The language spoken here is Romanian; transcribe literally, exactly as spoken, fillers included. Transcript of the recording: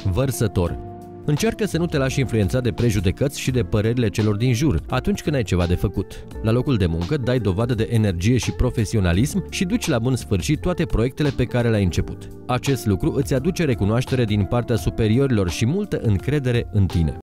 vărsător. Încearcă să nu te lași influențat de prejudecăți și de părerile celor din jur atunci când ai ceva de făcut. La locul de muncă dai dovadă de energie și profesionalism și duci la bun sfârșit toate proiectele pe care le-ai început. Acest lucru îți aduce recunoaștere din partea superiorilor și multă încredere în tine.